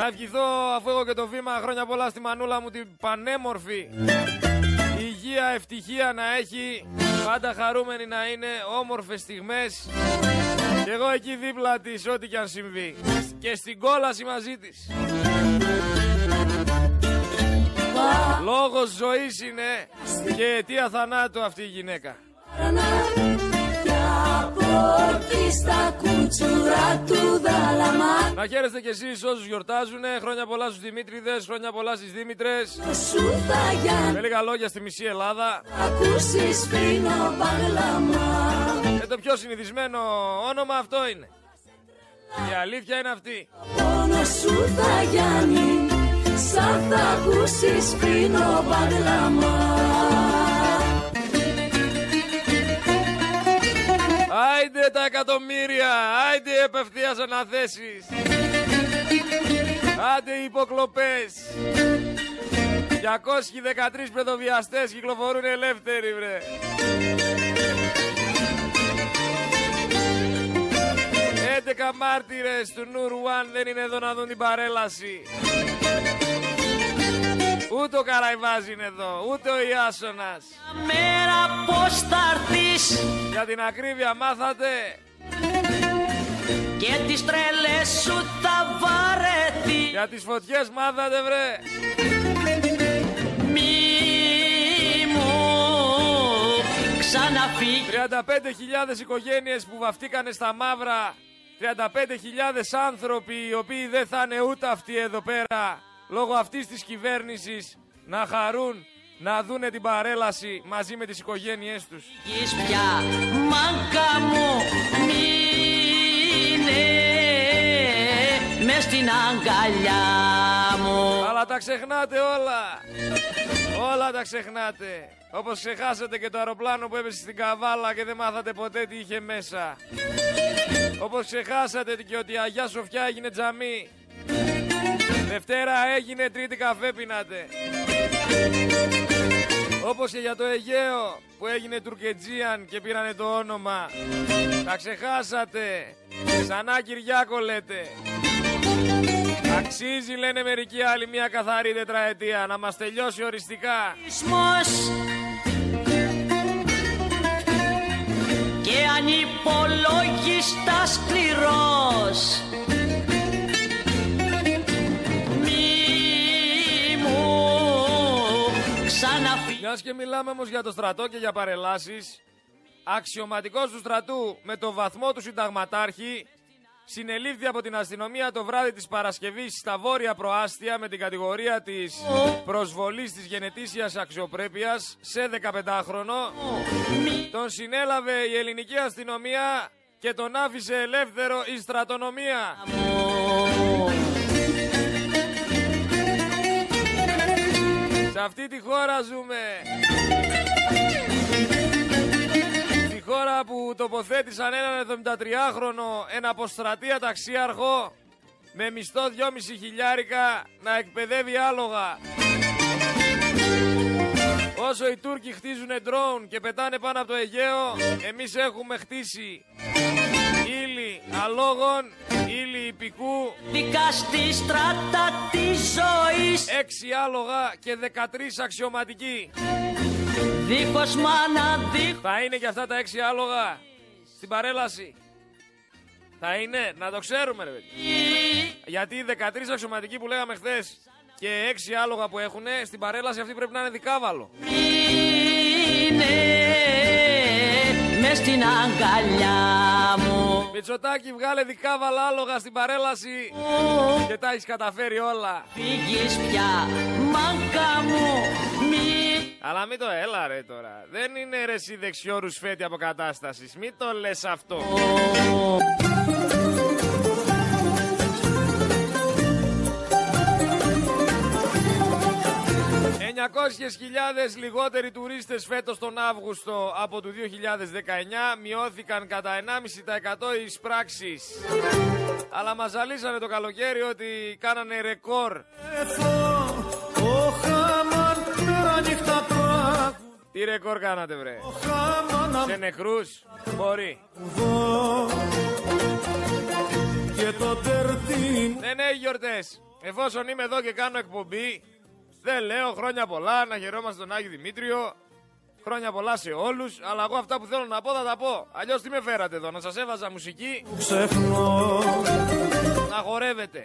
Να ευχηθώ, αφού έχω και το βήμα, χρόνια πολλά στη μανούλα μου την πανέμορφη. Υγεία, ευτυχία να έχει, πάντα χαρούμενη να είναι, όμορφες στιγμές. Και εγώ εκεί δίπλα της, ό,τι κι αν συμβεί. Και στην κόλαση μαζί της. Λόγος ζωής είναι και αιτία θανάτου αυτή η γυναίκα. Να χαίρεστε κι εσείς όσους γιορτάζουνε. Χρόνια πολλά στους Δημήτριδες, χρόνια πολλά στις Δήμητρες. Με λίγα λόγια στη μισή Ελλάδα. Και το πιο συνηθισμένο όνομα αυτό είναι. Η αλήθεια είναι αυτή. Πόνο σου θα γιάνει, σαν θα ακούσεις πίνω μπαγλαμά. Άιντε τα εκατομμύρια, άιντε οι επευθείας αναθέσεις, άντε οι υποκλοπές. 213 παιδοβιαστές κυκλοφορούν ελεύθεροι, βρε. Έντεκα μάρτυρες του Νουρουάν δεν είναι εδώ να δουν την παρέλαση. Ούτε ο Καραϊβάς είναι εδώ, ούτε ο Ιάσονας. Μέρα πώς θα έρθεις, για την ακρίβεια μάθατε, και τις τρελές σου θα βαρεθεί. για τις φωτιές μάθατε, βρε. Μη μου ξαναφύγει. 35.000 οικογένειες που βαφτήκανε στα μαύρα, 35.000 άνθρωποι οι οποίοι δεν θα είναι ούτε αυτοί εδώ πέρα λόγω αυτής της κυβέρνησης να χαρούν να δούνε την παρέλαση μαζί με τις οικογένειές τους. Γης πια μάνκα μου μείνε μες στην αγκαλιά μου. Αλλά τα ξεχνάτε όλα. Όλα τα ξεχνάτε. Όπως ξεχάσατε και το αεροπλάνο που έπεσε στην Καβάλα και δεν μάθατε ποτέ τι είχε μέσα. Όπως ξεχάσατε και ότι η Αγιά Σοφιά έγινε τζαμί. Δευτέρα έγινε, Τρίτη καφέ πίνατε. Όπως και για το Αιγαίο που έγινε Τουρκετζίαν και πήρανε το όνομα. Τα ξεχάσατε. Ξανά Κυριάκο λέτε. Αξίζει, λένε μερικοί άλλοι, μια καθαρή τετραετία να μας τελειώσει οριστικά. Και ανυπολόγιστα σκληρός. Μιας και μιλάμε όμως για το στρατό και για παρελάσεις, αξιωματικός του στρατού με το βαθμό του συνταγματάρχη συνελήφθη από την αστυνομία το βράδυ της Παρασκευής στα Βόρεια Προάστια με την κατηγορία της προσβολής της γενετήσιας αξιοπρέπειας σε 15χρονο. Τον συνέλαβε η ελληνική αστυνομία και τον άφησε ελεύθερο η στρατονομία. Σε αυτή τη χώρα ζούμε. Στη χώρα που τοποθέτησαν έναν 73χρονο ένα αποστρατεία ταξίαρχο με μισθό 2,5 χιλιάρικα να εκπαιδεύει άλογα. Όσο οι Τούρκοι χτίζουνε ντρόουν και πετάνε πάνω από το Αιγαίο, εμείς έχουμε χτίσει ύλη αλόγων, ύλη υπηκού, δικαστή στράτα της ζωής, 6 άλογα και 13 αξιωματικοί. Δίχως μάνα, θα είναι και αυτά τα 6 άλογα στην παρέλαση? Θα είναι, να το ξέρουμε, ρε παιδί. Γιατί οι 13 αξιωματικοί που λέγαμε χθες και 6 άλογα που έχουν στην παρέλαση αυτή πρέπει να είναι δικάβαλο. Είναι μες στην αγκαλιά μου. Μητσοτάκη, βγάλε δικάβαλα άλογα στην παρέλαση και τα έχεις καταφέρει όλα. Φύγεις πια, μάγκα μου, μη. Αλλά μην το έλα ρε τώρα. Δεν είναι ρε εσύ δεξιό ρουσφέτη αποκατάστασης. Μην το λες αυτό. 900.000 λιγότεροι τουρίστες φέτος τον Αύγουστο από το 2019, μειώθηκαν κατά 1,5% οι εισπράξεις. Αλλά μας ζαλίσανε το καλοκαίρι ότι κάνανε ρεκόρ. Τι ρεκόρ κάνατε βρε? Σε νεκρούς? Μπορεί. Δεν έχει γιορτές. Εφόσον είμαι εδώ και κάνω εκπομπή, δεν λέω χρόνια πολλά, να χαιρόμαστε τον Άγιο Δημήτριο. Χρόνια πολλά σε όλους, αλλά εγώ αυτά που θέλω να πω θα τα πω. Αλλιώς τι με φέρατε εδώ, να σας έβαζα μουσική, να χορεύετε.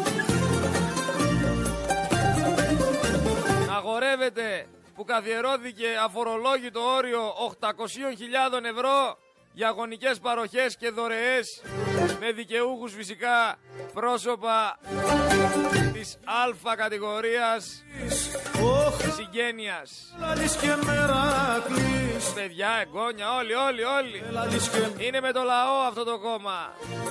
Να χορεύετε που καθιερώθηκε αφορολόγητο όριο 800.000 ευρώ για αγωνικές παροχές και δωρεές, με δικαιούχους φυσικά πρόσωπα της Α κατηγορίας συγγένειας. Παιδιά, εγγόνια, όλοι. Είναι με το λαό αυτό το κόμμα.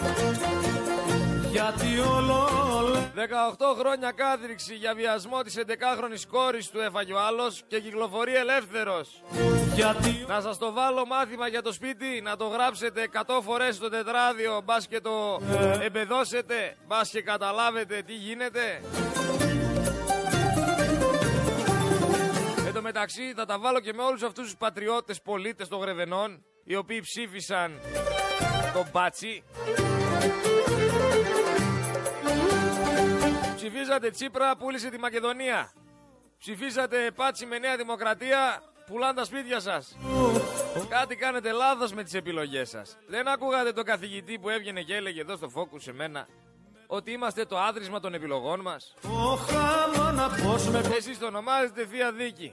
18 χρόνια κάθριξη για βιασμό της 11χρονης κόρης του έφαγε ο άλλος και κυκλοφορεί ελεύθερος. Να σας το βάλω μάθημα για το σπίτι, να το γράψετε 100 φορές στο τετράδιο, μπας και το εμπεδώσετε, μπας και καταλάβετε τι γίνεται. Εν τω μεταξύ θα τα βάλω και με όλους αυτούς τους πατριώτες πολίτες των Γρεβενών, οι οποίοι ψήφισαν τον Μπάτσι. Ψηφίσατε Τσίπρα, πούλησε τη Μακεδονία. Ψηφίσατε Πάτσι με Νέα Δημοκρατία, πουλάνε τα σπίτια σας. Κάτι κάνετε λάθος με τις επιλογές σας. Δεν ακούγατε τον καθηγητή που έβγαινε και έλεγε εδώ στο Focus σε μένα ότι είμαστε το άδρυσμα των επιλογών μας? Εσείς το ονομάζετε Θεία Δίκη.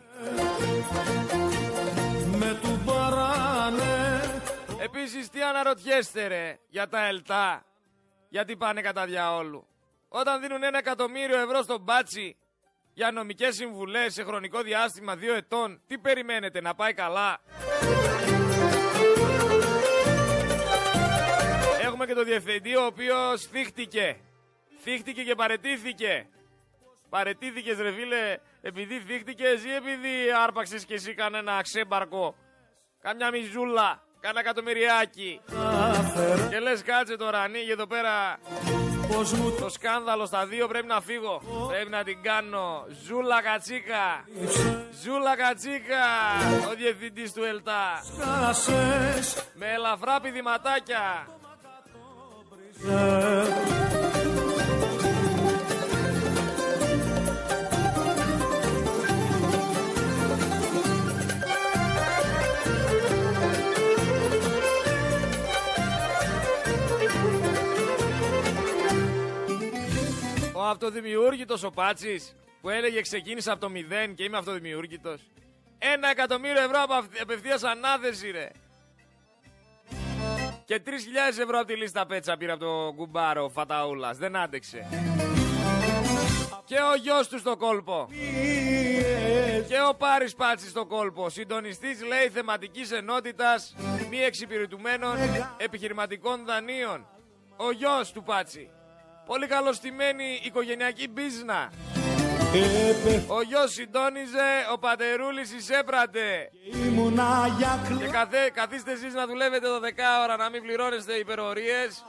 Επίσης τι αναρωτιέστε ρε για τα ΕΛΤΑ? Γιατί πάνε κατά διαόλου? Όταν δίνουν 1 εκατομμύριο ευρώ στον Μπάτσι για νομικές συμβουλές σε χρονικό διάστημα 2 ετών, τι περιμένετε, να πάει καλά? Έχουμε και το διευθυντή ο οποίος θύχτηκε και παραιτήθηκε. Παραιτήθηκες ρε φίλε επειδή θύχτηκες ή επειδή άρπαξες και εσύ κανένα ξέμπαρκο, καμιά μιζούλα, κάνα εκατομμυριάκι και λες κάτσε τώρα, ανοίγει εδώ πέρα το σκάνδαλο στα 2, πρέπει να φύγω, πρέπει να την κάνω. Ζούλα Κατσίκα, Ζούλα Κατσίκα, ο διευθυντής του ΕΛΤΑ, με ελαφρά πηδηματάκια. Ο αυτοδημιούργητος ο Πάτσης που έλεγε ξεκίνησα από το 0 και είμαι αυτοδημιούργητος. 1 εκατομμύριο ευρώ από απευθείας ανάθεση ρε. Και 3.000 ευρώ από τη λίστα πέτσα πήρε από το κουμπάρο Φαταούλας. Δεν άντεξε. Και ο γιος του στο κόλπο. Και ο Πάρης Πάτσης στο κόλπο. Συντονιστής λέει θεματικής ενότητας μη εξυπηρετουμένων επιχειρηματικών δανείων. Ο γιος του Πάτσι. Πολύ καλοστημένη οικογενειακή μπίζνα. Ο γιος συντόνιζε, ο πατερούλης εισέπρατε. Και καθίστε εσείς να δουλεύετε 12 ώρα, να μην πληρώνεστε υπερορίες.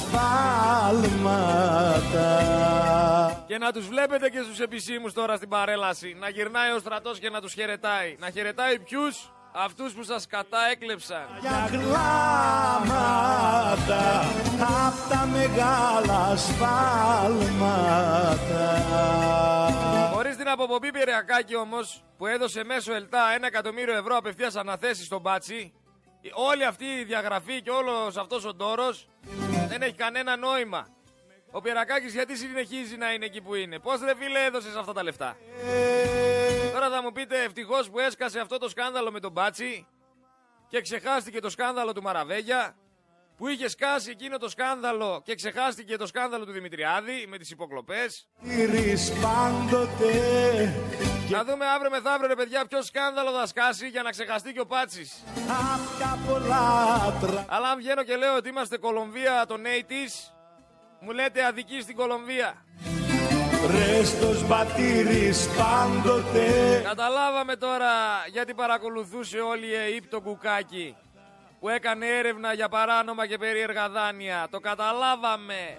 Και να τους βλέπετε και στους επισήμους τώρα στην παρέλαση. Να γυρνάει ο στρατός και να τους χαιρετάει. Να χαιρετάει ποιους? Αυτούς που σας κατάεκλεψαν. Για κλάματα απ' τα μεγάλα σφάλματα. Χωρίς την αποπομπή Πυριακάκη όμως, που έδωσε μέσω ΕΛΤΑ 1 εκατομμύριο ευρώ απευθείας αναθέσεις στον Μπάτσι, όλη αυτή η διαγραφή και όλος αυτός ο ντόρος δεν έχει κανένα νόημα. Ο Πυριακάκης γιατί συνεχίζει να είναι εκεί που είναι? Πώς ρε φίλε έδωσες αυτά τα λεφτά? Τώρα θα μου πείτε ευτυχώς που έσκασε αυτό το σκάνδαλο με τον Μπάτσι και ξεχάστηκε το σκάνδαλο του Μαραβέγια, που είχε σκάσει εκείνο το σκάνδαλο και ξεχάστηκε το σκάνδαλο του Δημητριάδη με τις υποκλοπές. Να δούμε αύριο μεθαύριο ρε παιδιά ποιο σκάνδαλο θα σκάσει για να ξεχαστεί και ο Πάτσης. Αλλά αν βγαίνω και λέω ότι είμαστε Κολομβία των 80's, μου λέτε αδική στην Κολομβία. Ρέστος μπατήρης πάντοτε. Καταλάβαμε τώρα γιατί παρακολουθούσε όλη η ΕΕΠ το κουκάκι που έκανε έρευνα για παράνομα και περίεργα δάνεια. Το καταλάβαμε.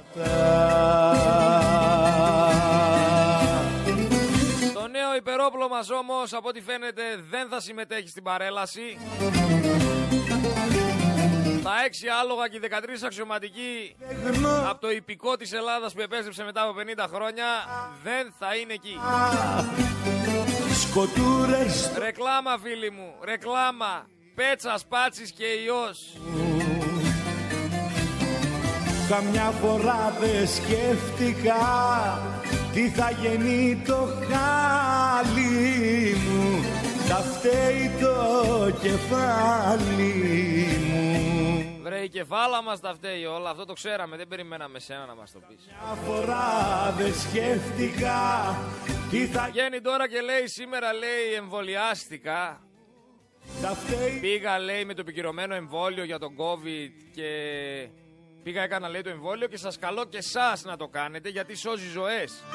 Το νέο υπερόπλο μας όμως από ό,τι φαίνεται δεν θα συμμετέχει στην παρέλαση. Τα 6 άλογα και οι 13 αξιωματικοί από το υπηκό της Ελλάδας που επέστρεψε μετά από 50 χρόνια δεν θα είναι εκεί. Ρεκλάμα, φίλοι μου, ρεκλάμα. Πέτσας, Πάτσης και Υιός. Καμιά φορά δεν σκέφτηκα τι θα γεννεί το χάλι μου, θα φταίει το κεφάλι μου. Βρε, η κεφάλα μας τα φταίει όλα, αυτό το ξέραμε, δεν περιμέναμε σένα να μας το πεις. Μια φορά δεν σκέφτηκα τι θα... Βγαίνει τώρα και λέει σήμερα, λέει, εμβολιάστηκα. Πήγα, λέει, με το επικυρωμένο εμβόλιο για τον COVID και πήγα, έκανα, λέει, το εμβόλιο και σας καλώ και εσάς να το κάνετε γιατί σώζει ζωές.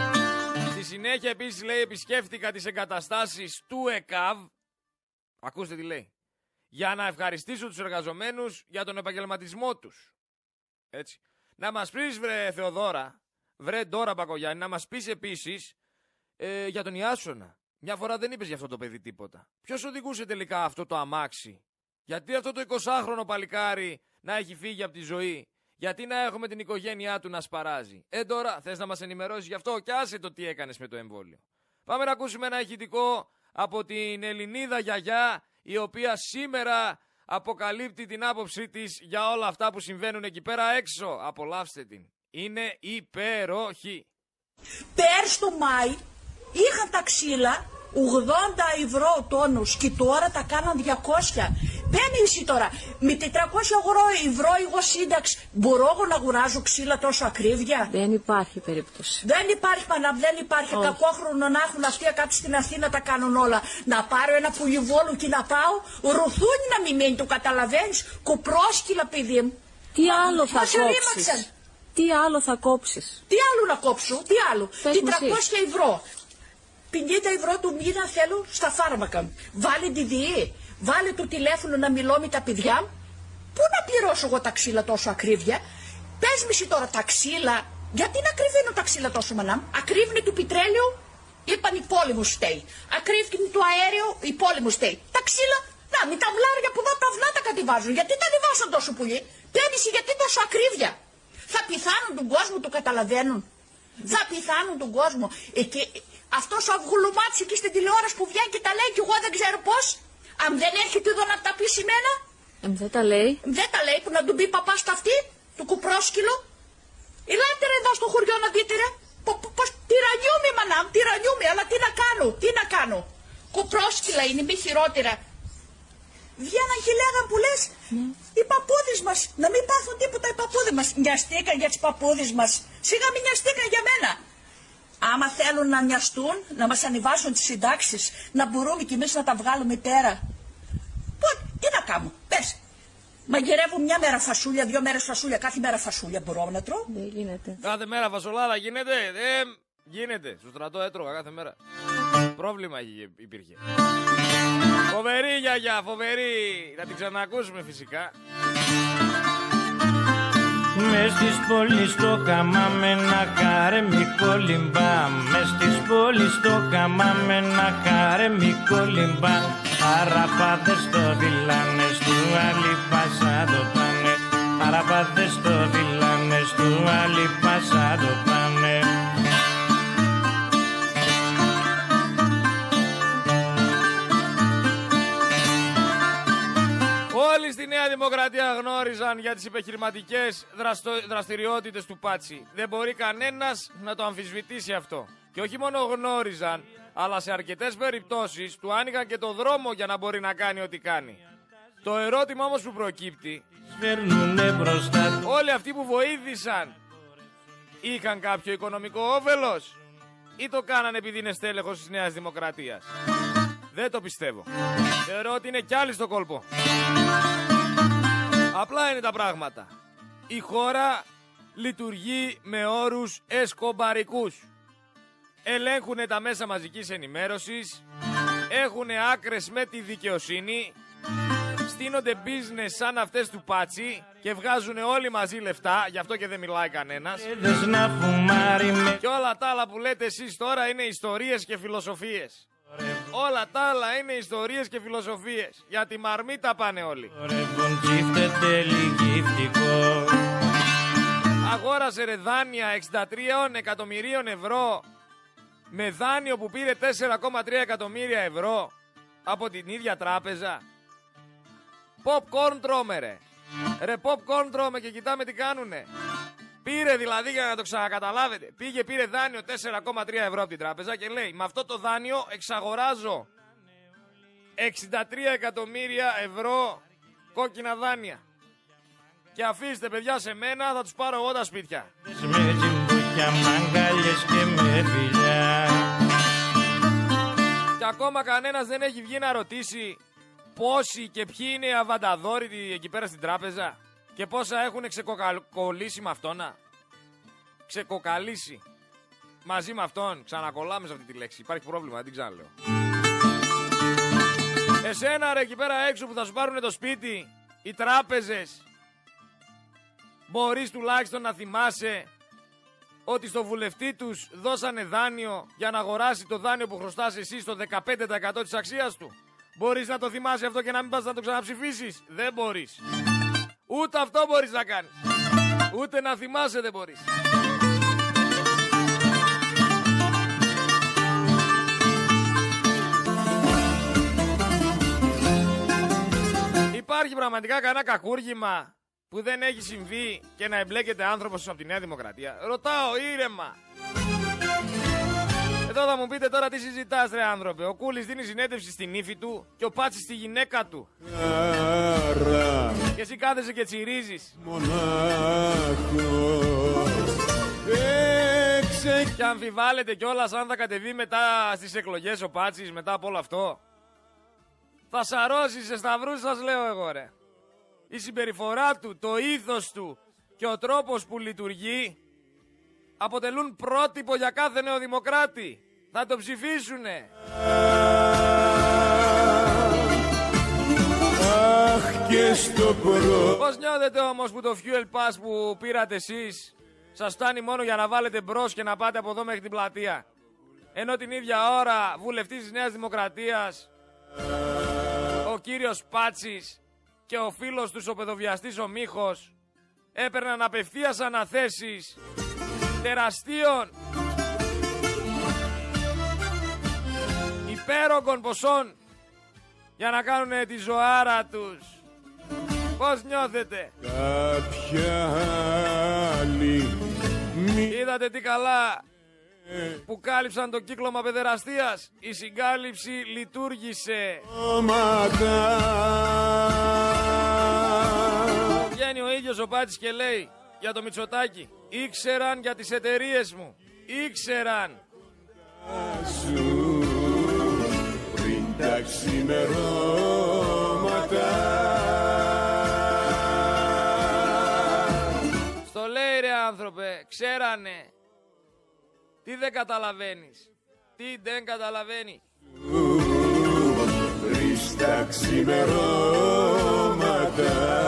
Στη συνέχεια επίσης, λέει, επισκέφτηκα τις εγκαταστάσεις του ΕΚΑΒ. Ακούστε τι λέει. Για να ευχαριστήσω τους εργαζομένους για τον επαγγελματισμό τους. Έτσι. Να μας πεις, βρε Θεοδώρα, βρε Ντόρα Μπακογιάννη, να μας πεις επίσης για τον Ιάσονα. Μια φορά δεν είπες για αυτό το παιδί τίποτα. Ποιος οδηγούσε τελικά αυτό το αμάξι? Γιατί αυτό το 20χρονο παλικάρι να έχει φύγει από τη ζωή? Γιατί να έχουμε την οικογένειά του να σπαράζει? Τώρα θες να μας ενημερώσεις γι' αυτό? Και άσε το τι έκανες με το εμβόλιο. Πάμε να ακούσουμε ένα ηχητικό από την Ελληνίδα γιαγιά, η οποία σήμερα αποκαλύπτει την άποψή της για όλα αυτά που συμβαίνουν εκεί πέρα έξω. Απολαύστε την. Είναι υπέροχη. Πέρσι το Μάη είχαν τα ξύλα 80 ευρώ ο τόνος και τώρα τα κάναν 200. Παίρνει εσύ τώρα με 400 ευρώ εγώ σύνταξη. Μπορώ εγώ να αγοράζω ξύλα τόσο ακρίβεια? Δεν υπάρχει περίπτωση. Δεν υπάρχει, μανά, δεν υπάρχει. Κακόχρονο να έχουν αυτοί κάτω στην Αθήνα τα κάνουν όλα. Να πάρω ένα πουλιβόλου και να πάω. Ρουθούνι να μην μένει, το καταλαβαίνεις? Κοπρόσκυλα, παιδί μου. Τι άλλο θα κόψεις? Τι άλλο θα κόψεις? Τι άλλο να κόψω, τι άλλο? 400 ευρώ. 50 ευρώ του μήνα θέλω στα φάρμακα. Βάλε τη ΔΙΗ, βάλε το τηλέφωνο να μιλώ με τα παιδιά. Πού να πληρώσω εγώ τα ξύλα τόσο ακρίβεια? Πες με εσύ τώρα τα ξύλα. Γιατί να ακριβίνω τα ξύλα τόσο, μανάμ? Ακρίβνε του πετρέλαιο, είπαν η πόλεμο στέει. Ακρίβνε του αέριο, η πόλεμο στέει. Τα ξύλα, να με τα βλάρια που εδώ τα αυλά τα κατεβάζουν. Γιατί τα ανεβάσαν τόσο πολύ? Πέμιση, γιατί τόσο ακρίβεια? Θα πιθάνουν τον κόσμο, το καταλαβαίνουν? Θα πιθάνουν τον κόσμο. Αυτός ο αυγουλουμάτης εκεί στην τηλεόραση που βγαίνει και τα λέει και εγώ δεν ξέρω πώς. Αν δεν έρχεται εδώ να τα πει σημένα. Δεν τα λέει. Δεν τα λέει, που να του πει παπά στα αυτή, του κουπρόσκυλο. Ελάτε ρε εδώ στο χωριό να δείτε ρε. Τυρανιούμαι, μανάμ, τυρανιούμαι, αλλά τι να κάνω, τι να κάνω. Κουπρόσκυλα είναι, μη χειρότερα. Βγαίναν και λέγαν που λες, οι παππούδες μας, να μην πάθουν τίποτα οι παππούδες μας. Νοιαστήκαν για τις παππούδες μας. Σιγά μην νοιαστήκαν για μένα. Άμα θέλουν να νοιαστούν, να μας ανεβάσουν τις συντάξεις, να μπορούμε κι εμείς να τα βγάλουμε πέρα. Τι να κάνω, πες. Μαγειρεύω μια μέρα φασούλια, 2 μέρες φασούλια, κάθε μέρα φασούλια μπορώ να τρώω? Δεν γίνεται. Κάθε μέρα φασολάδα γίνεται? Δεν γίνεται. Στο στρατό έτρωγα κάθε μέρα. Πρόβλημα υπήρχε. Φοβερή γιαγιά, φοβερή. Θα την ξανακούσουμε φυσικά. Μες στις πόλεις το χαμάμε να καρεμικό λιμπά. Μες στις πόλεις το χαμάμε να καρεμικό λιμπά. Αραπάδες το βιλάνες του άλλη πάσα το πάνε. Αραπάδες το βιλάνες του άλλη πάσα το πάνε. Όλοι στη Νέα Δημοκρατία γνώριζαν για τις επιχειρηματικές δραστηριότητες του Πάτσι. Δεν μπορεί κανένας να το αμφισβητήσει αυτό. Και όχι μόνο γνώριζαν, αλλά σε αρκετές περιπτώσεις του άνοιγαν και το δρόμο για να μπορεί να κάνει ό,τι κάνει. Το ερώτημα όμως που προκύπτει, όλοι αυτοί που βοήθησαν είχαν κάποιο οικονομικό όφελος ή το κάνανε επειδή είναι στέλεχος της Νέας Δημοκρατίας? Δεν το πιστεύω. Θεωρώ ότι είναι κι άλλοι στο κόλπο. Απλά είναι τα πράγματα. Η χώρα λειτουργεί με όρους εσκομπαρικούς. Ελέγχουνε τα μέσα μαζικής ενημέρωσης, έχουνε άκρες με τη δικαιοσύνη, στείνονται business σαν αυτές του Πάτσι και βγάζουνε όλοι μαζί λεφτά, γι' αυτό και δεν μιλάει κανένας. Και όλα τα άλλα που λέτε εσείς τώρα είναι ιστορίες και φιλοσοφίες. Όλα τα άλλα είναι ιστορίες και φιλοσοφίες. Για τη μαρμίτα πάνε όλοι. Αγόρασε ρε δάνεια 63 εκατομμυρίων ευρώ με δάνειο που πήρε 4,3 εκατομμύρια ευρώ από την ίδια τράπεζα. Popcorn τρώμε ρε. Ρε popcorn τρώμε και κοιτάμε τι κάνουνε. Πήρε δηλαδή, για να το ξανακαταλάβετε, πήρε δάνειο 4,3 ευρώ από την τράπεζα και λέει με αυτό το δάνειο εξαγοράζω 63 εκατομμύρια ευρώ κόκκινα δάνεια. Και αφήστε παιδιά σε μένα, θα τους πάρω εγώ τα σπίτια. Και ακόμα κανένας δεν έχει βγει να ρωτήσει πόσοι και ποιοι είναι οι αβανταδόροι εκεί πέρα στην τράπεζα και πόσα έχουν ξεκοκαλίσει με αυτόνα. Ξεκοκαλίσει μαζί με αυτόν. Ξανακολλάμε σε αυτή τη λέξη. Υπάρχει πρόβλημα, δεν την ξαναλέω. Εσένα ρε εκεί πέρα έξω που θα σου πάρουν το σπίτι οι τράπεζες, μπορείς τουλάχιστον να θυμάσαι ότι στο βουλευτή τους δώσανε δάνειο για να αγοράσει το δάνειο που χρωστάς εσύ στο 15% της αξίας του. Μπορείς να το θυμάσαι αυτό και να μην πας να το ξαναψηφίσεις? Δεν μπορείς. Ούτε αυτό μπορείς να κάνεις. Ούτε να θυμάσαι δεν μπορείς. Υπάρχει πραγματικά κανένα κακούργημα που δεν έχει συμβεί και να εμπλέκεται άνθρωπος από τη Νέα Δημοκρατία? Ρωτάω ήρεμα. Εδώ θα μου πείτε τώρα τι συζητάς ρε άνθρωπε. Ο Κούλης δίνει συνέντευξη στην ύφη του και ο Πάτσης στη γυναίκα του. Και εσύ κάθεσαι και τσιρίζεις. Και αμφιβάλλετε κιόλας αν θα κατεβεί μετά στις εκλογές ο Πάτσης μετά από όλο αυτό. Θα σαρώσει σε σταυρούς σας λέω εγώ ρε. Η συμπεριφορά του, το ήθος του και ο τρόπος που λειτουργεί αποτελούν πρότυπο για κάθε νεοδημοκράτη. Θα το ψηφίσουνε. Αχ και στο Πώς νιώθετε όμως που το fuel pass που πήρατε εσείς σας φτάνει μόνο για να βάλετε μπρος και να πάτε από εδώ μέχρι την πλατεία, ενώ την ίδια ώρα βουλευτής της Νέας Δημοκρατίας ο κύριος Πάτσης και ο φίλος τους ο παιδοβιαστής ο Μίχος έπαιρναν απευθείας αναθέσεις τεραστίων υπέρογκων ποσών για να κάνουν τη ζωάρα τους. Πώς νιώθετε? Κάποια άλλη. Είδατε τι καλά που κάλυψαν το κύκλωμα παιδεραστίας? Η συγκάλυψη λειτουργήσε. Βγαίνει ο ίδιος ο Πάτσης και λέει για το Μητσοτάκη: ήξεραν για τις εταιρείες μου. Ήξεραν. Πριν τα ξημερώματα. Στο λέει ρε άνθρωπε, ξέρανε. Τι δεν καταλαβαίνεις? Τι δεν καταλαβαίνει? Πριν τα ξημερώματα.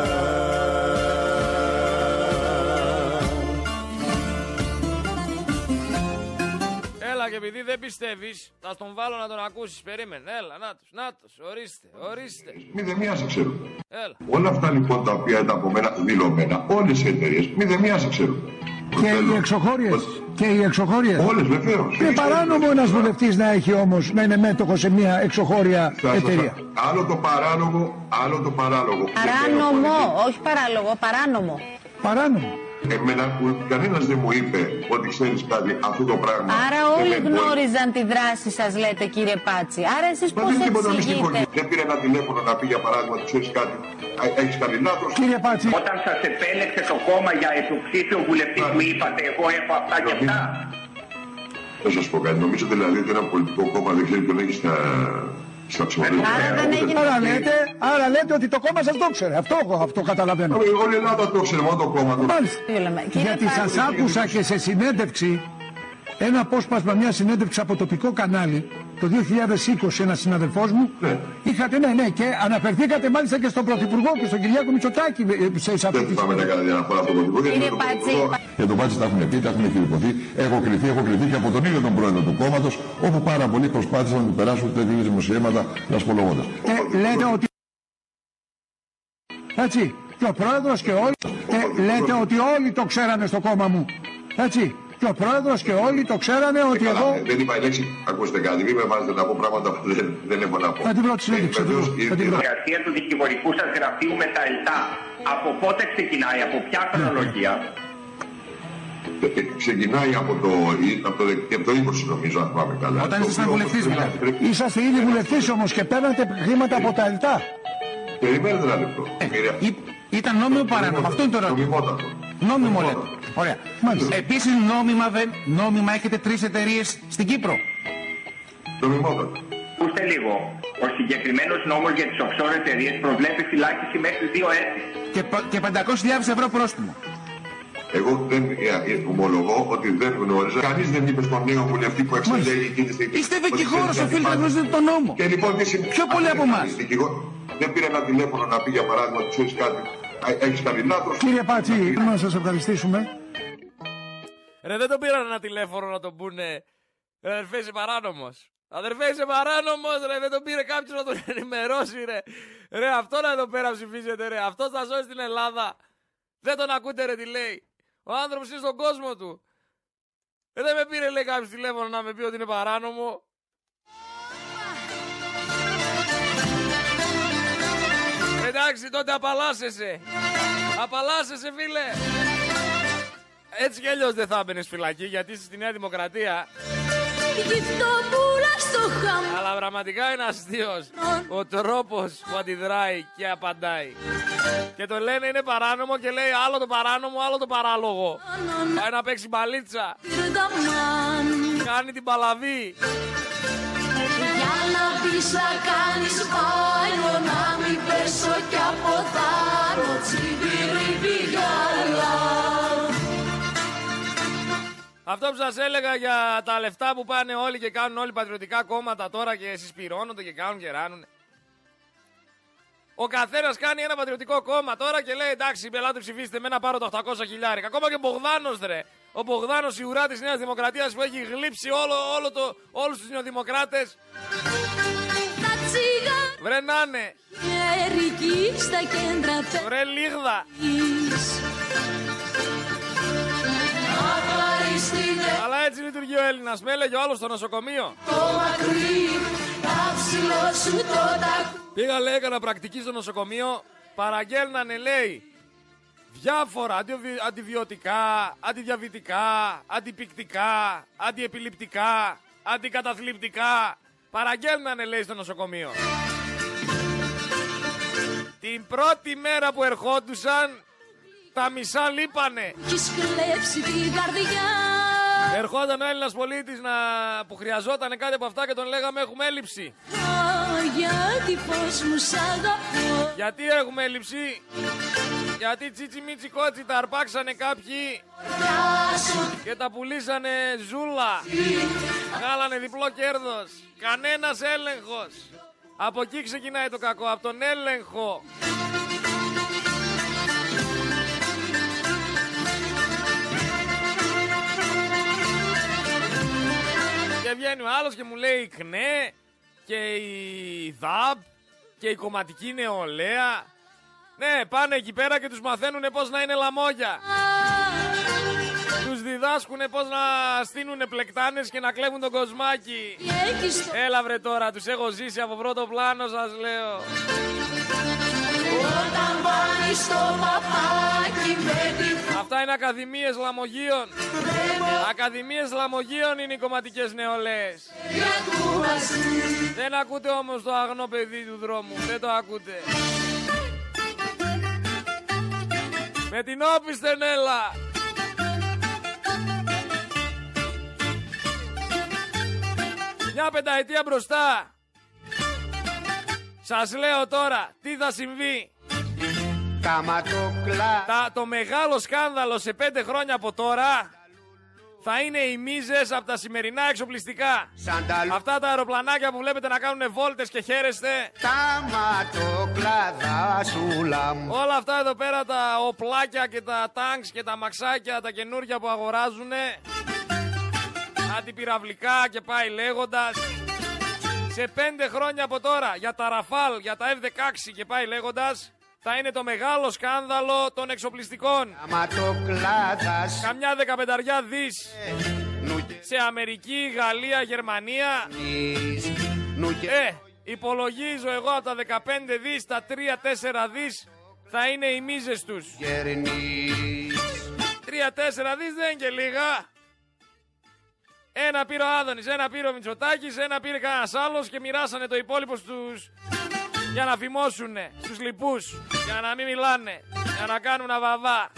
Έλα, και επειδή δεν πιστεύεις, θα στον βάλω να τον ακούσεις. Περίμενε, έλα, νάτος, ορίστε. Μηδεμία σε ξέρουν. Έλα. Όλα αυτά λοιπόν τα οποία ήταν από μένα δηλωμένα, όλες οι εταιρείες μηδεμία σε ξέρουν. Και οι εξωχώριες. Όλες βεβαίως. Είναι παράνομο ένας βουλευτής να έχει όμως, να είναι μέτοχο σε μια εξωχώρια εταιρεία. Άλλο το παράλογο, άλλο το παράλογο. Παράνομο, όχι παράλογο, παράνομο. Παράνομο. Εμένα κανένας δεν μου είπε ότι ξέρεις κάτι, αυτό το πράγμα. Άρα όλοι γνώριζαν τη δράση σας, λέτε κύριε Πάτση. Άρα εσείς πώς εξηγείτε? Δεν πήρε ένα τηλέφωνο να πει για παράδειγμα ότι ξέρεις κάτι, έχεις κάνει λάθος. Κύριε Πάτση. Όταν σας επέλεξε το κόμμα για υποψήφιο βουλευτή που είπατε εγώ έχω αυτά και αυτά. Θα σας πω κάτι, νομίζω δηλαδή ότι ένα πολιτικό κόμμα δεν ξέρει ποιον έχει στα ψηφοδέλτια. Άρα λέτε ότι το κόμμα σας το ξέρει. Αυτό καταλαβαίνω. Όλη η Ελλάδα το ξέρει, μόνο το κόμμα το. Γιατί σας άκουσα και σε συνέντευξη, ένα απόσπασμα, μια συνέντευξη από τοπικό κανάλι, το 2020 ένας συναδελφός μου, είχατε, ναι, και αναφερθήκατε μάλιστα και στον Πρωθυπουργό και στον Κυριάκο Μητσοτάκη σε αυτή τη στιγμή. Κύριε Πάτση. Για τον Πάτση τα έχουν πει, τα έχουν εκδηλωθεί. Έχω κληθεί και από τον ίδιο τον πρόεδρο του κόμματος, όπου πάρα πολλοί προσπάθησαν να του περάσουν τέτοιου δημοσιεύματα δασπολογώντας. Λέτε ότι. Έτσι. Και ο πρόεδρος και όλοι. Λέτε ότι όλοι το ξέρανε στο κόμμα μου. Έτσι. Και ο πρόεδρος και όλοι το ξέρανε ότι εγώ. Δεν είπα η λέξη, ακούστε κάτι, μην με βάζετε να πω πράγματα που δεν έχω να πω. Θα την βρω τη συνέντευξη. Η εργασία του δικηγορικού σας γραφείου με τα ΕΛΤΑ, από πότε ξεκινάει, από ποια χρονολογία? Ξεκινάει από το 20 νομίζω, αν πάμε καλά. Όταν ήσασταν βουλευτής, μιλάτε. Είσαστε ήδη βουλευτής όμως και παίρνατε χρήματα από τα ΕΛΤΑ. Περιμένετε ένα λεπτό. Ήταν νόμιμο παράνομο, αυτό είναι το ερώτημα. Νόμιμο λέτε. Ωραία. Επίσης νόμιμα έχετε 3 εταιρείες στην Κύπρο. Νομιμότατο. Ακούστε λίγο. Ο συγκεκριμένος νόμος για τις offshore εταιρείες προβλέπει φυλάκιση μέχρι 2 έτη. Και 500.000 ευρώ πρόστιμο. Εγώ δεν ομολογώ ότι δεν γνώριζα. Κανείς δεν είπε στον νέο βουλευτή που εξελέγει εκείνη τη στιγμή. Είστε δικηγόρος, οφείλετε να γνωρίζετε τον νόμο. Και λοιπόν, πιο πολλοί από εμάς. Δεν πήρε ένα τηλέφωνο να πει για παράδειγμα ότι ξέρεις κάτι. Έχεις κάνει λάθος. Κύριε Πάτση, να σας ευχαριστήσουμε. Ρε, δεν τον πήραν ένα τηλέφωνο να τον πούνε. Ρε, αδερφέ, είσαι παράνομος. Αδερφέ, είσαι παράνομος, ρε. Δεν τον πήρε κάποιος να τον ενημερώσει, ρε. Ρε, αυτό να εδώ πέρα ψηφίζετε, ρε. Αυτό θα σώσει την Ελλάδα. Δεν τον ακούτε, ρε, τι λέει. Ο άνθρωπος είναι στον κόσμο του. Δεν με πήρε, λέει, κάποιος τηλέφωνο να με πει ότι είναι παράνομο. Εντάξει, τότε απαλλάσσεσαι. Απαλλάσσεσαι, φίλε. Έτσι κι αλλιώς δεν θα έμπαινες φυλακή, γιατί είσαι στη Νέα Δημοκρατία. Αλλά πραγματικά είναι αστείος ο τρόπος που αντιδράει και απαντάει. Και το λένε είναι παράνομο και λέει άλλο το παράνομο, άλλο το παράλογο. Πάει να παίξει μπαλίτσα. Κάνει την παλαβή. Για να πεις να κάνεις μπάνιο, να μην πέσω κι από θάρρο, τσιμπιρι γυαλά. Αυτό που σας έλεγα για τα λεφτά που πάνε όλοι και κάνουν όλοι πατριωτικά κόμματα τώρα και συσπυρώνονται και κάνουν και ράνουν. Ο καθένας κάνει ένα πατριωτικό κόμμα τώρα και λέει εντάξει, πελάτε ψηφίστε με να πάρω τα 800.000. Ακόμα και ο Μπογδάνος, ρε. Ο Μπογδάνος, η ουρά της Νέας Δημοκρατίας που έχει γλύψει όλους τους νεοδημοκράτες. Βρε νάνε. Βρε λίγδα. Αλλά έτσι λειτουργεί ο Έλληνας. Με έλεγε ο άλλος στο νοσοκομείο. Πήγα, λέει, έκανα πρακτική στο νοσοκομείο. Παραγγέλνανε, λέει, διάφορα αντιβιωτικά, αντιδιαβητικά, αντιπικτικά, αντιεπιληπτικά, αντικαταθλιπτικά. Παραγγέλνανε, λέει, στο νοσοκομείο. Την πρώτη μέρα που ερχόντουσαν, τα μισά λείπανε. Ερχόταν ο Έλληνας πολίτης που χρειαζόταν κάτι από αυτά και τον λέγαμε έχουμε έλλειψη. Γιατί έχουμε έλλειψη? Γιατί τσίτσι μίτσι κότσι τα αρπάξανε κάποιοι και τα πουλήσανε ζούλα. Βγάλανε διπλό κέρδος. Κανένας έλεγχος. Από εκεί ξεκινάει το κακό, από τον έλεγχο. Και βγαίνει ο άλλος και μου λέει η ΚΝΕ και η ΔΑΠ και η κομματική νεολαία. Ναι, πάνε εκεί πέρα και τους μαθαίνουνε πώς να είναι λαμόγια. Τους διδάσκουνε πώς να στείνουνε πλεκτάνες και να κλέβουν τον κοσμάκι. Έλα βρε τώρα, τους έχω ζήσει από πρώτο πλάνο, σας λέω. Όταν πάνε στο παπάκι με τη... Αυτά είναι ακαδημίες λαμογείων. Ακαδημίες λαμογείων είναι οι κομματικές νεολαίες. Δεν ακούτε όμως το αγνό παιδί του δρόμου. Δεν το ακούτε. Με την όπισθεν έλα. Μια πενταετία μπροστά. Σας λέω τώρα τι θα συμβεί. Το μεγάλο σκάνδαλο σε 5 χρόνια από τώρα θα είναι οι μίζες από τα σημερινά εξοπλιστικά. Αυτά τα αεροπλανάκια που βλέπετε να κάνουν βόλτες και χαίρεστε. Όλα αυτά εδώ πέρα τα οπλάκια και τα τάγκς και τα μαξάκια, τα καινούργια που αγοράζουν, αντιπυραυλικά και πάει λέγοντας. Σε 5 χρόνια από τώρα για τα Ραφάλ, για τα F-16 και πάει λέγοντας, θα είναι το μεγάλο σκάνδαλο των εξοπλιστικών. Καμιά 15 δις σε Αμερική, Γαλλία, Γερμανία. Υπολογίζω εγώ από τα 15 δις, τα 3-4 δις θα είναι οι μίζες τους. 3-4 δις δεν είναι και λίγα. Ένα πήρε ο Άδωνης, ένα πήρε ο Μητσοτάκης, ένα πήρε κανένας άλλος και μοιράσανε το υπόλοιπο στους... για να φημώσουνε, στους λοιπούς, για να μην μιλάνε, για να κάνουν αβαβά.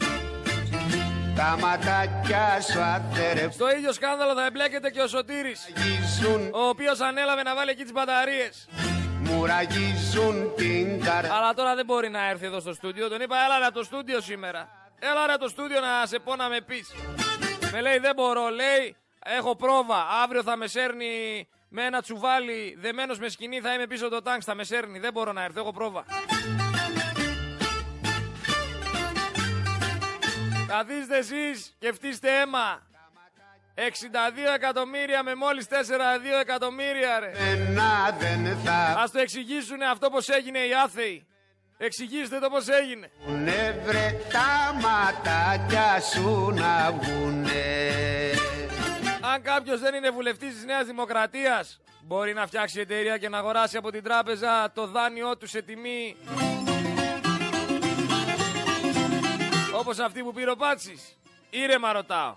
Τα ματάκια σου άθερε. Στο ίδιο σκάνδαλο θα εμπλέκεται και ο Σωτήρης, ο οποίος ανέλαβε να βάλει εκεί τις μπαταρίες. Μουραγίζουν την καρδιά. Αλλά τώρα δεν μπορεί να έρθει εδώ στο στούντιο. Τον είπα, έλα ρε το στούντιο σήμερα. Έλα ρε το στούντιο να σε πω να με πεις. Με λέει δεν μπορώ, λέει, έχω πρόβα. Αύριο θα με σέρνει με ένα τσουβάλι δεμένος με σκηνή, θα είμαι πίσω το τάγκ, θα με σέρνει. Δεν μπορώ να έρθω, έχω πρόβα. Καθίστε εσείς και φτύστε αίμα. 62 εκατομμύρια με μόλις 4-2 εκατομμύρια ρε. Ας το εξηγήσουνε αυτό πως έγινε οι άθεοι. Εξηγήστε το πως έγινε. Βρε τα ματάκια σου να βγουνε. Αν κάποιος δεν είναι βουλευτής της Νέας Δημοκρατίας, μπορεί να φτιάξει εταιρεία και να αγοράσει από την τράπεζα το δάνειό του σε τιμή όπως αυτή που πήρε ο Πάτσης. Ήρεμα ρωτάω.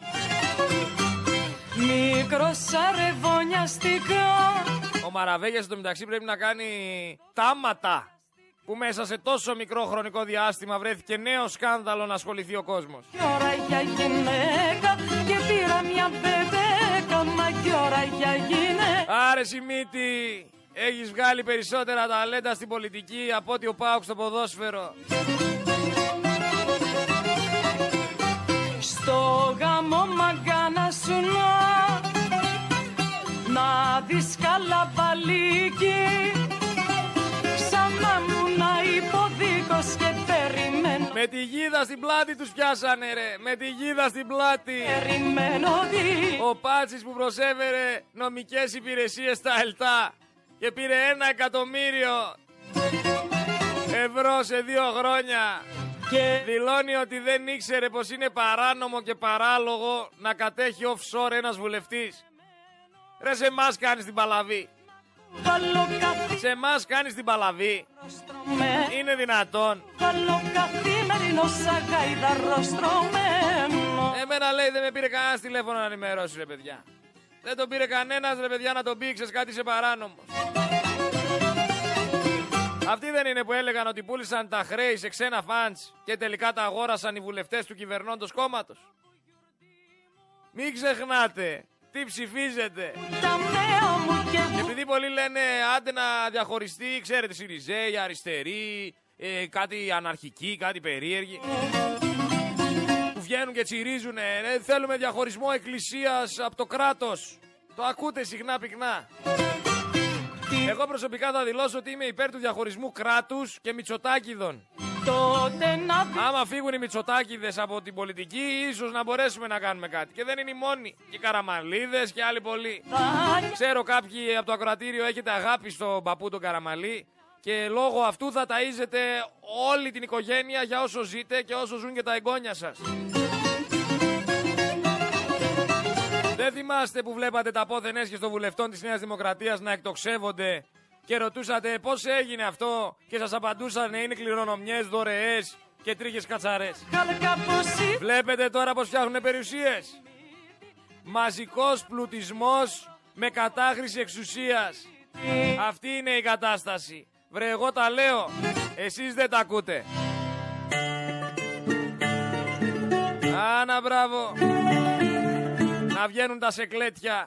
Μικροσαρεβωνιαστικά. Ο Μαραβέγιας στο μεταξύ πρέπει να κάνει τάματα που μέσα σε τόσο μικρό χρονικό διάστημα βρέθηκε νέο σκάνδαλο να ασχοληθεί ο κόσμος. Κι ώρα για γυναίκα και πήρα μια μπεμπέκα, μα κι ώρα για γυναίκα. Άρε Σιμίτη, έχεις βγάλει περισσότερα ταλέντα στην πολιτική από ότι ο ΠΑΟΚ στο ποδόσφαιρο. Στο γάμο μαγκάνα σου να δεις καλά παλίκι, σαν να μου να υποδίκως και περιμένω. Με τη γίδα στην πλάτη τους πιάσανε ρε, με τη γίδα στην πλάτη. Περιμένω ο Πάτσης που προσέφερε νομικές υπηρεσίες στα ΕΛΤΑ και πήρε 1 εκατομμύριο ευρώ σε 2 χρόνια. Και δηλώνει ότι δεν ήξερε πως είναι παράνομο και παράλογο να κατέχει offshore ένας βουλευτής. Ρε σε εμάς κάνεις την παλαβή. Σε εμάς κάνεις την παλαβή. Είναι δυνατόν. Εμένα λέει δεν με πήρε κανένας τηλέφωνο να ενημερώσει ρε παιδιά. Δεν τον πήρε κανένας ρε παιδιά να τον πει, ξέρεις κάτι είσαι παράνομος. Αυτοί δεν είναι που έλεγαν ότι πούλησαν τα χρέη σε ξένα φαντς και τελικά τα αγόρασαν οι βουλευτές του κυβερνώντος κόμματος. Μην ξεχνάτε τι ψηφίζετε. Και επειδή πολλοί λένε άντε να διαχωριστεί, ξέρετε, Σιριζέοι, αριστεροί, κάτι αναρχικοί, κάτι περίεργοι, που βγαίνουν και τσιρίζουν, θέλουμε διαχωρισμό εκκλησίας από το κράτος. Το ακούτε συχνά πυκνά. Εγώ προσωπικά θα δηλώσω ότι είμαι υπέρ του διαχωρισμού κράτους και Μητσοτάκηδων. Άμα φύγουν οι Μητσοτάκηδες από την πολιτική, ίσως να μπορέσουμε να κάνουμε κάτι. Και δεν είναι οι μόνοι. Και οι Καραμαλίδες και άλλοι πολλοί. Ξέρω κάποιοι από το ακροατήριο έχετε αγάπη στον παππού τον Καραμαλή και λόγω αυτού θα ταΐζετε όλη την οικογένεια για όσο ζείτε και όσο ζουν και τα εγγόνια σας. Δεν θυμάστε που βλέπατε τα πόθεν έσχες των βουλευτών της Νέας Δημοκρατίας να εκτοξεύονται και ρωτούσατε πώς έγινε αυτό και σας απαντούσαν είναι κληρονομιές, δωρεές και τρίχες κατσαρές. Βλέπετε τώρα πως φτιάχνουν περιουσίες. Μαζικός πλουτισμός με κατάχρηση εξουσίας. Αυτή είναι η κατάσταση. Βρε εγώ τα λέω, εσείς δεν τα ακούτε. Άνα μπράβο. Να βγαίνουν τα σεκλέτια.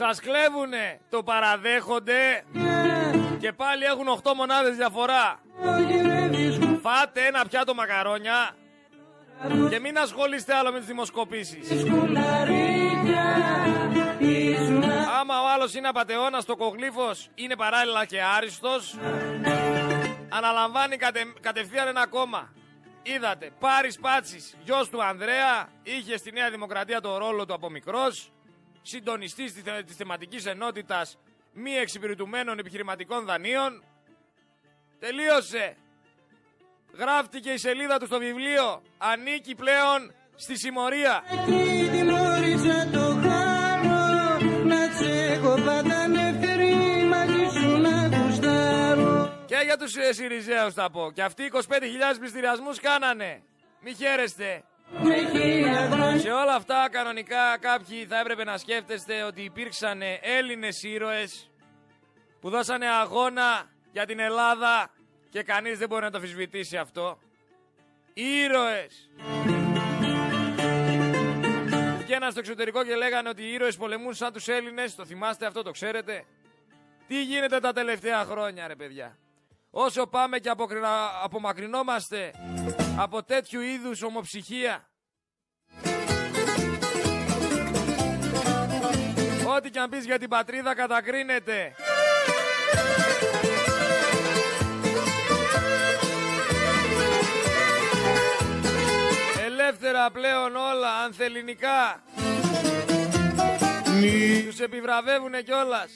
Σας κλέβουνε, το παραδέχονται και πάλι έχουν 8 μονάδες διαφορά. Φάτε ένα πιάτο μακαρόνια και μην ασχολείστε άλλο με τις δημοσκοπήσεις. Άμα ο άλλος είναι απατεώνας, το κογλύφος είναι παράλληλα και άριστος, αναλαμβάνει κατευθείαν ένα κόμμα. Είδατε, Πάρης Πάτσης, γιος του Ανδρέα, είχε στη Νέα Δημοκρατία το ρόλο του από μικρός, συντονιστής της θεματικής ενότητας μη εξυπηρετουμένων επιχειρηματικών δανείων. Τελείωσε. Γράφτηκε η σελίδα του στο βιβλίο. Ανήκει πλέον στη συμμορία. Και για τους Συριζέους θα πω. Και αυτοί 25.000 πληστηριασμούς κάνανε. Μη χαίρεστε. Σε όλα αυτά κανονικά κάποιοι θα έπρεπε να σκέφτεστε ότι υπήρξαν Έλληνες ήρωες που δώσανε αγώνα για την Ελλάδα και κανείς δεν μπορεί να το αμφισβητήσει αυτό. Ήρωες. Βγαίναν στο εξωτερικό και λέγανε ότι οι ήρωες πολεμούν σαν τους Έλληνες. Το θυμάστε αυτό, το ξέρετε? Τι γίνεται τα τελευταία χρόνια, ρε παιδιά? Όσο πάμε και απομακρυνόμαστε από τέτοιου είδους ομοψυχία, ό,τι κι αν πεις για την πατρίδα κατακρίνεται. Ελεύθερα πλέον όλα, ανθελληνικά. Τους επιβραβεύουνε κιόλας.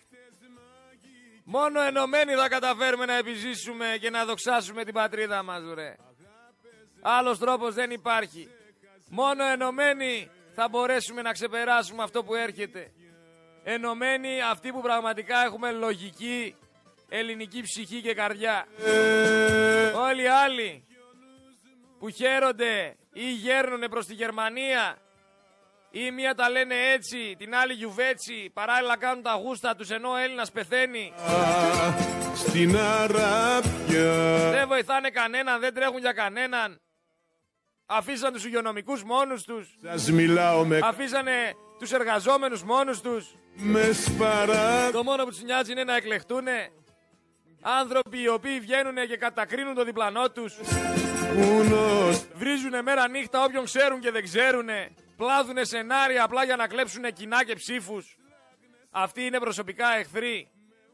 Μόνο ενωμένοι θα καταφέρουμε να επιζήσουμε και να δοξάσουμε την πατρίδα μας, ρε. Άλλος τρόπος δεν υπάρχει. Μόνο ενωμένοι θα μπορέσουμε να ξεπεράσουμε αυτό που έρχεται. Ενωμένοι αυτοί που πραγματικά έχουμε λογική, ελληνική ψυχή και καρδιά. Όλοι οι άλλοι που χαίρονται ή γέρνουνε προς τη Γερμανία, ή μία τα λένε έτσι, την άλλη γιουβέτσι, παράλληλα κάνουν τα γούστα τους ενώ ο Έλληνας πεθαίνει. Στην Αράπια. Δεν βοηθάνε κανέναν, δεν τρέχουν για κανέναν. Αφήσαν τους υγειονομικούς μόνους τους. Σας μιλάω με... Αφήσανε τους εργαζόμενους μόνους τους. Το μόνο που τους νοιάζει είναι να εκλεχτούνε. Άνθρωποι οι οποίοι βγαίνουνε και κατακρίνουν το διπλανό τους. Βρίζουνε μέρα νύχτα όποιον ξέρουν και δεν ξέρουνε. Πλάδουνε σενάρια απλά για να κλέψουνε κοινά και ψήφους. Αυτοί είναι προσωπικά εχθροί.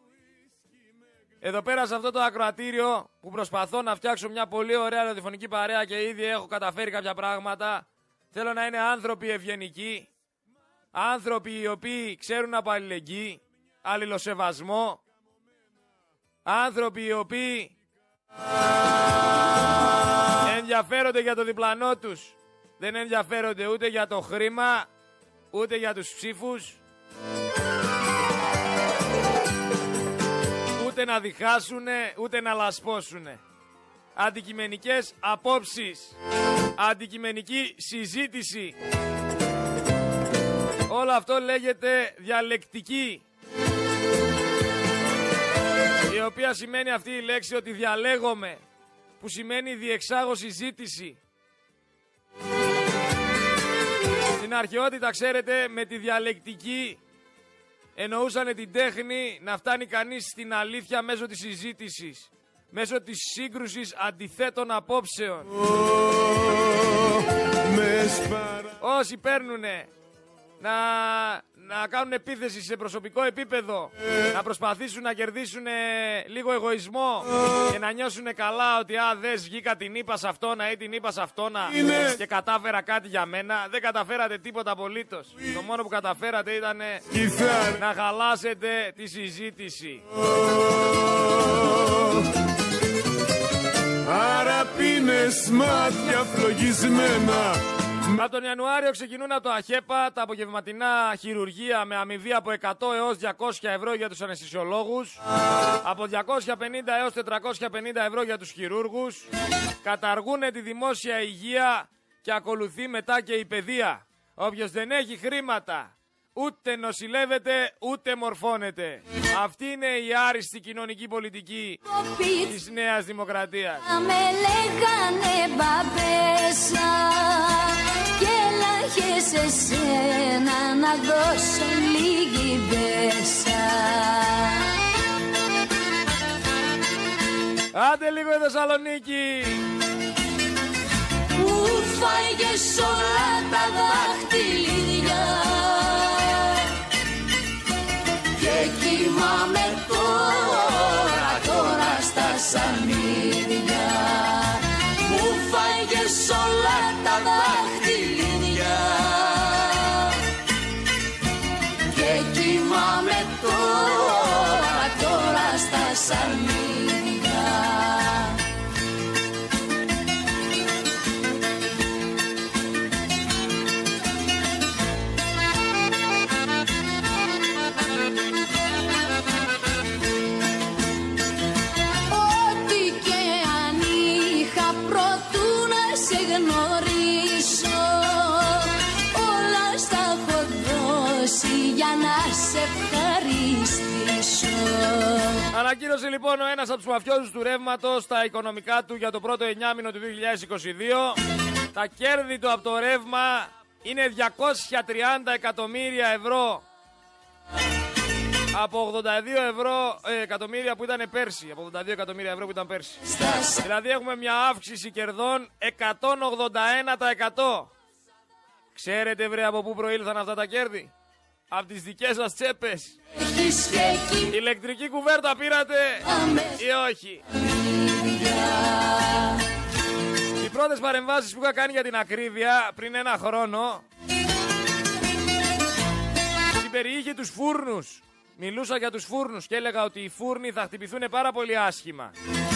Εδώ πέρα σε αυτό το ακροατήριο που προσπαθώ να φτιάξω μια πολύ ωραία ραδιοφωνική παρέα και ήδη έχω καταφέρει κάποια πράγματα, θέλω να είναι άνθρωποι ευγενικοί, άνθρωποι οι οποίοι ξέρουν από αλληλεγγύη, αλληλοσεβασμό, άνθρωποι οι οποίοι ενδιαφέρονται για το διπλανό τους, δεν ενδιαφέρονται ούτε για το χρήμα, ούτε για τους ψήφους, ούτε να διχάσουνε, ούτε να λασπώσουνε. Αντικειμενικές απόψεις, αντικειμενική συζήτηση. Όλο αυτό λέγεται διαλεκτική, η οποία σημαίνει αυτή η λέξη ότι διαλέγομαι, που σημαίνει διεξάγω συζήτηση. Στην αρχαιότητα, ξέρετε, με τη διαλεκτική εννοούσανε την τέχνη να φτάνει κανείς στην αλήθεια μέσω της συζήτησης, μέσω της σύγκρουσης αντιθέτων απόψεων. Όσοι παίρνουνε να κάνουν επίθεση σε προσωπικό επίπεδο, να προσπαθήσουν να κερδίσουν λίγο εγωισμό και να νιώσουν καλά ότι δες βγήκα την είπα σε αυτόνα ή την είπα σε αυτόνα και κατάφερα κάτι για μένα. Δεν καταφέρατε τίποτα απολύτως. Το μόνο που καταφέρατε ήταν να χαλάσετε τη συζήτηση. Άρα πίνες μάτια φλογισμένα. Από τον Ιανουάριο ξεκινούν από το ΑΧΕΠΑ τα απογευματινά χειρουργία με αμοιβή από 100 έως 200 ευρώ για τους αναισθησιολόγους, από 250 έως 450 ευρώ για τους χειρούργους. Καταργούν τη δημόσια υγεία και ακολουθεί μετά και η παιδεία. Όποιος δεν έχει χρήματα ούτε νοσηλεύεται ούτε μορφώνεται. Αυτή είναι η άριστη κοινωνική πολιτική της Νέας Δημοκρατίας. Με λέγανε μπαμπέσα και και σε σένα να δώσω λίγη μπέσα. Άντε λίγο η Θεσσαλονίκη. Μου φάγες όλα τα δάχτυλίδια και κοιμάμαι τώρα στα σανίδια. Μου φάγες όλα τα δάχτυλίδια και κοιμάμαι τώρα στα σανίδια. Ανακοίνωσε λοιπόν ο ένας από τους μαφιόζους του ρεύματος τα οικονομικά του για το πρώτο εννιάμηνο του 2022. Τα κέρδη του από το ρεύμα είναι 230 εκατομμύρια ευρώ από 82 εκατομμύρια που ήταν πέρσι. Από 82 εκατομμύρια ευρώ που ήταν πέρσι. Δηλαδή έχουμε μια αύξηση κερδών 181%. Ξέρετε βρε από πού προήλθαν αυτά τα κέρδη? Από τις δικές σας τσέπες. Ηλεκτρική κουβέρτα πήρατε ή όχι? Οι πρώτες παρεμβάσεις που είχα κάνει για την ακρίβεια πριν ένα χρόνο συμπεριείχε τους φούρνους. Μιλούσα για τους φούρνους και έλεγα ότι οι φούρνοι θα χτυπηθούν πάρα πολύ άσχημα.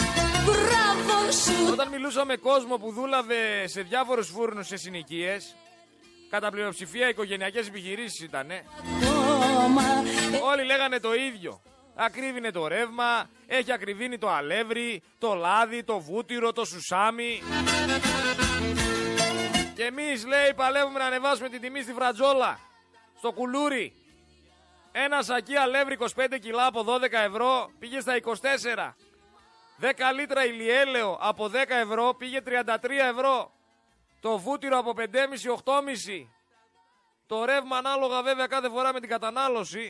Όταν μιλούσα με κόσμο που δούλαβε σε διάφορους φούρνους σε συνοικίες, κατά πλειοψηφία οικογενειακές επιχειρήσεις ήτανε, όλοι λέγανε το ίδιο. Ακρίβεινε το ρεύμα, έχει ακριβήνει το αλεύρι, το λάδι, το βούτυρο, το σουσάμι. Και εμείς, λέει, παλεύουμε να ανεβάσουμε την τιμή στη φρατζόλα, στο κουλούρι. Ένα σακί αλεύρι 25 κιλά από 12 ευρώ πήγε στα 24. 10 λίτρα ηλιέλαιο από 10 ευρώ πήγε 33 ευρώ. Το βούτυρο από 5,5-8,5. Το ρεύμα ανάλογα βέβαια κάθε φορά με την κατανάλωση.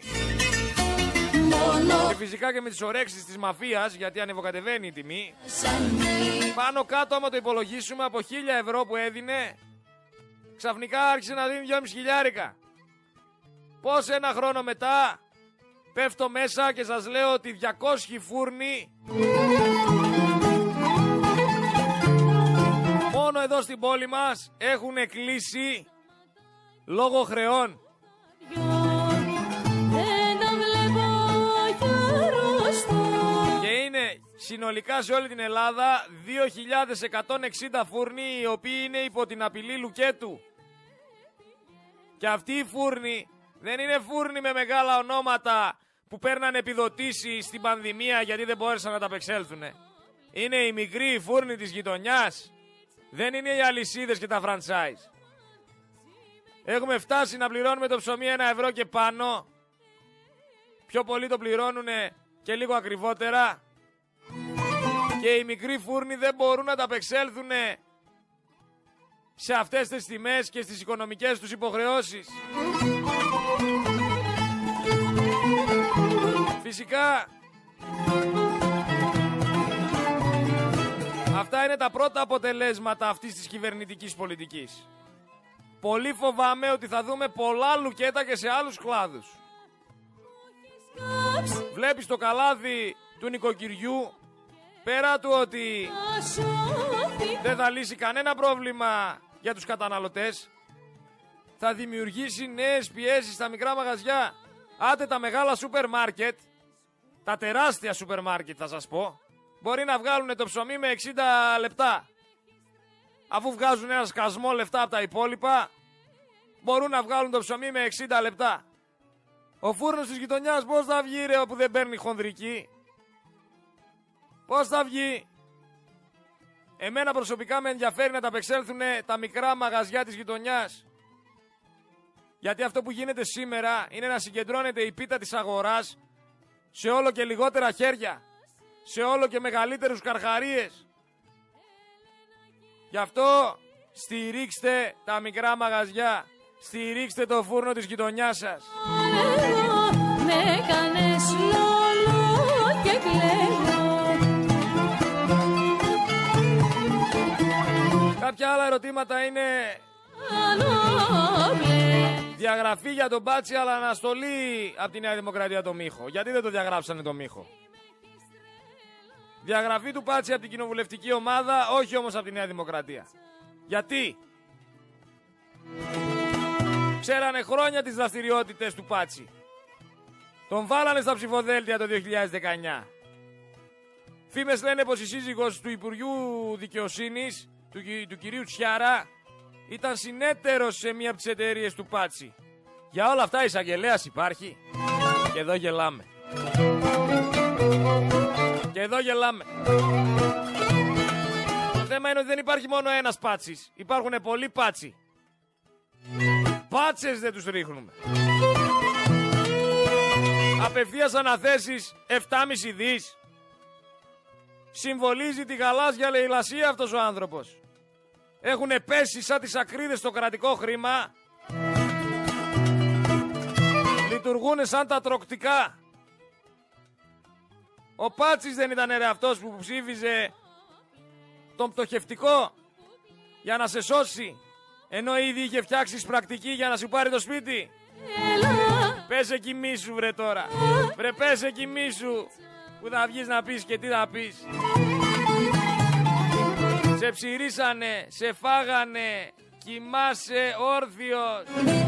Και φυσικά και με τις ορέξεις της μαφίας, γιατί ανεβοκατεβαίνει η τιμή. Πάνω κάτω άμα το υπολογίσουμε από 1.000 ευρώ που έδινε, ξαφνικά άρχισε να δίνει 2,5 χιλιάρικα. Πώς ένα χρόνο μετά πέφτω μέσα και σας λέω ότι 200 φούρνοι μόνο εδώ στην πόλη μας έχουν κλείσει λόγω χρεών. Και είναι συνολικά σε όλη την Ελλάδα 2.160 φούρνοι οι οποίοι είναι υπό την απειλή λουκέτου. Και αυτοί οι φούρνοι δεν είναι φούρνοι με μεγάλα ονόματα που παίρναν επιδοτήσεις στην πανδημία γιατί δεν μπόρεσαν να τα απεξέλθουν. Είναι οι μικροί φούρνοι της γειτονιάς. Δεν είναι οι αλυσίδες και τα franchise. Έχουμε φτάσει να πληρώνουμε το ψωμί 1 ευρώ και πάνω. Πιο πολλοί το πληρώνουν και λίγο ακριβότερα. Και οι μικροί φούρνοι δεν μπορούν να τα απεξέλθουν σε αυτές τις τιμές και στις οικονομικές τους υποχρεώσεις. Φυσικά αυτά είναι τα πρώτα αποτελέσματα αυτής της κυβερνητικής πολιτικής. Πολύ φοβάμαι ότι θα δούμε πολλά λουκέτα και σε άλλους κλάδους. Βλέπεις το καλάδι του νοικοκυριού, πέρα του ότι δεν θα λύσει κανένα πρόβλημα για τους καταναλωτές, θα δημιουργήσει νέες πιέσεις στα μικρά μαγαζιά. Άντε τα μεγάλα σούπερ μάρκετ, τα τεράστια σούπερ μάρκετ θα σας πω, μπορεί να βγάλουν το ψωμί με 60 λεπτά. Αφού βγάζουν ένα σκασμό λεφτά από τα υπόλοιπα, μπορούν να βγάλουν το ψωμί με 60 λεπτά. Ο φούρνος της γειτονιάς πώς θα βγει ρε όπου δεν παίρνει χονδρική? Πώς θα βγει? Εμένα προσωπικά με ενδιαφέρει να τα απεξέλθουν τα μικρά μαγαζιά της γειτονιάς. Γιατί αυτό που γίνεται σήμερα είναι να συγκεντρώνεται η πίτα της αγοράς σε όλο και λιγότερα χέρια, σε όλο και μεγαλύτερους καρχαρίες. Γι' αυτό στηρίξτε τα μικρά μαγαζιά. Στηρίξτε το φούρνο της γειτονιάς σας. Με κάνες λόλο και κλαίω. Κάποια άλλα ερωτήματα είναι διαγραφή για τον Μπάτσι, αλλά αναστολή από τη Νέα Δημοκρατία το Μίχο. Γιατί δεν το διαγράψανε το Μίχο? Διαγραφή του Μπάτσι από την κοινοβουλευτική ομάδα, όχι όμως από τη Νέα Δημοκρατία. Γιατί? Ξέρανε χρόνια τις δραστηριότητες του Πάτσι. Τον βάλανε στα ψηφοδέλτια το 2019. Φήμες λένε πως η σύζυγος του Υπουργείου Δικαιοσύνης, του κυρίου Τσιάρα, ήταν συνέτερος σε μία από τις εταιρείες του Πάτσι. Για όλα αυτά εισαγγελέας υπάρχει. Και εδώ γελάμε. Και εδώ γελάμε. Το θέμα είναι ότι δεν υπάρχει μόνο ένας Πάτσης. Υπάρχουν πολλοί Πάτσι. Πάτσες δεν τους ρίχνουμε. Απευθείας αναθέσεις 7,5 δις. Συμβολίζει τη γαλάζια λαιλασία αυτός ο άνθρωπος. Έχουνε πέσει σαν τις ακρίδες στο κρατικό χρήμα. Λειτουργούνε σαν τα τροκτικά. Ο Πάτσης δεν ήταν ρε αυτός που ψήφιζε τον πτωχευτικό για να σε σώσει, ενώ ήδη είχε φτιάξει πρακτική για να σου πάρει το σπίτι? Πες εκεί μίσου βρε τώρα. Βρε πες εκεί μίσου, που θα βγεις να πεις και τι θα πεις. Σε ψηρίσανε, σε φάγανε, κοιμάσαι όρθιος.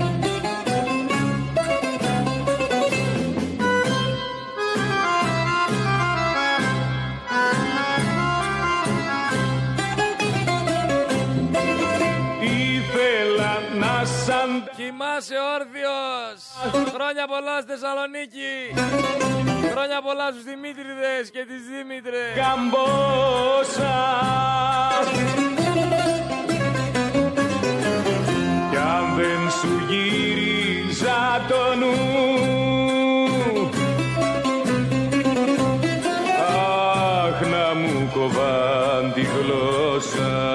Κοιμάσαι όρθιος. Χρόνια πολλά στη Θεσσαλονίκη. Χρόνια πολλά στους Δημήτριδες και τις Δήμητρες. Καμπόσα. Κι αν δεν σου γύριζα το νου, αχ να μου κοβάν τη γλώσσα.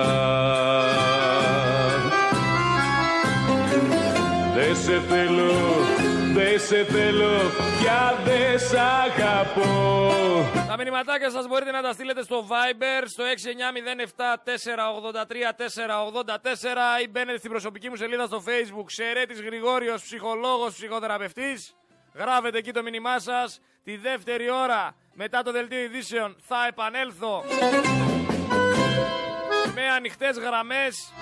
Δεν σε θέλω, δεν σε θέλω, πια δεν σ' αγαπώ. Τα μηνυματάκια σας μπορείτε να τα στείλετε στο Viber, στο 6907-483-484 ή μπαίνετε στην προσωπική μου σελίδα στο Facebook, Σερέτης Γρηγόριος, ψυχολόγος, ψυχοθεραπευτής. Γράφετε εκεί το μήνυμά σας. Τη δεύτερη ώρα μετά το δελτίο ειδήσεων θα επανέλθω με ανοιχτές γραμμές,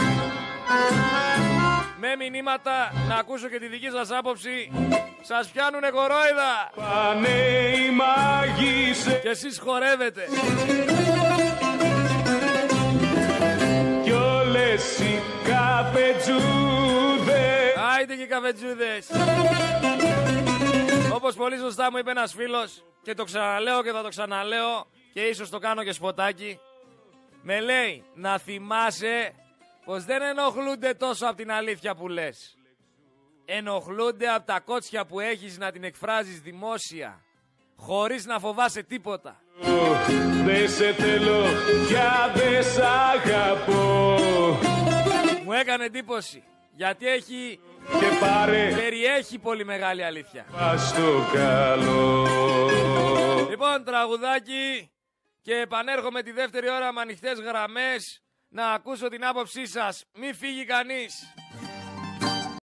με μηνύματα, να ακούσω και τη δική σας άποψη. Σας πιάνουνε κορόιδα. Πάνε οι μάγισσες και εσείς χορεύετε. Κι όλες οι καφετζούδες. Άιτε και οι καφετζούδες. Όπως πολύ σωστά μου είπε ένας φίλος, και το ξαναλέω και θα το ξαναλέω, και ίσως το κάνω και σποτάκι, με λέει να θυμάσαι πως δεν ενοχλούνται τόσο από την αλήθεια που λες. Ενοχλούνται από τα κότσια που έχεις να την εκφράζεις δημόσια, χωρίς να φοβάσαι τίποτα. Δεν σε θέλω, πια δεν σ' αγαπώ. Μου έκανε εντύπωση, γιατί περιέχει πολύ μεγάλη αλήθεια. Πας στο καλό. Λοιπόν, τραγουδάκι, και επανέρχομαι τη δεύτερη ώρα με ανοιχτές γραμμές να ακούσω την άποψή σας. Μη φύγει κανείς.